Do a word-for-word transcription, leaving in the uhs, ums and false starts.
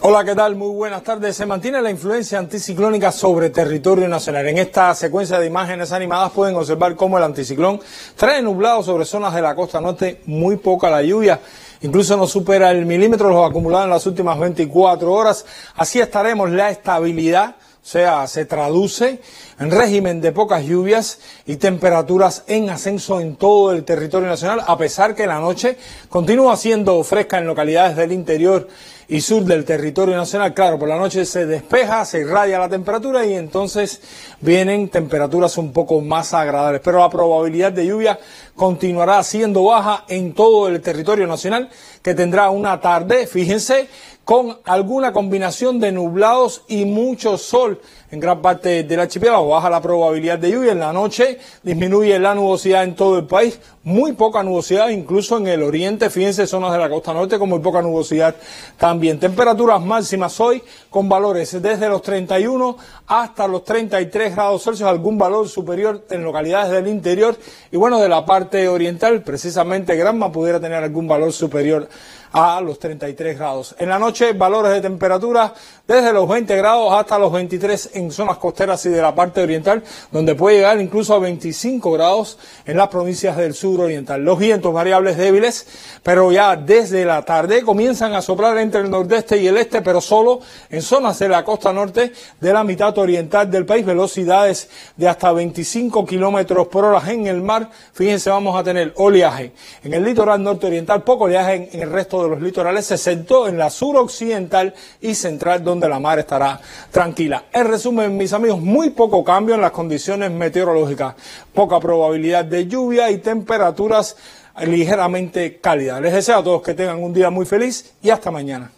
Hola, ¿qué tal? Muy buenas tardes. Se mantiene la influencia anticiclónica sobre territorio nacional. En esta secuencia de imágenes animadas pueden observar cómo el anticiclón trae nublado sobre zonas de la costa norte, muy poca la lluvia. Incluso no supera el milímetro los acumulados en las últimas veinticuatro horas. Así estaremos la estabilidad. O sea, se traduce en régimen de pocas lluvias y temperaturas en ascenso en todo el territorio nacional, a pesar que la noche continúa siendo fresca en localidades del interior y sur del territorio nacional. Claro, por la noche se despeja, se irradia la temperatura y entonces vienen temperaturas un poco más agradables. Pero la probabilidad de lluvia continuará siendo baja en todo el territorio nacional, que tendrá una tarde, fíjense, con alguna combinación de nublados y mucho sol en gran parte del archipiélago. Baja la probabilidad de lluvia. En la noche disminuye la nubosidad en todo el país. Muy poca nubosidad, incluso en el oriente. Fíjense, zonas de la costa norte con muy poca nubosidad también. Temperaturas máximas hoy con valores desde los treinta y uno hasta los treinta y tres grados Celsius. Algún valor superior en localidades del interior. Y bueno, de la parte oriental, precisamente Granma pudiera tener algún valor superior a los treinta y tres grados. En la noche, valores de temperatura desde los veinte grados hasta los veintitrés en zonas costeras y de la parte oriental, donde puede llegar incluso a veinticinco grados en las provincias del sur oriental. Los vientos variables débiles, pero ya desde la tarde comienzan a soplar entre el nordeste y el este, pero solo en zonas de la costa norte de la mitad oriental del país. Velocidades de hasta veinticinco kilómetros por hora en el mar. Fíjense, vamos a tener oleaje en el litoral norte oriental, poco oleaje en el resto de los litorales, excepto en la suroccidental y central, donde la mar estará tranquila. En resumen, mis amigos, muy poco cambio en las condiciones meteorológicas, poca probabilidad de lluvia y temperaturas ligeramente cálidas. Les deseo a todos que tengan un día muy feliz y hasta mañana.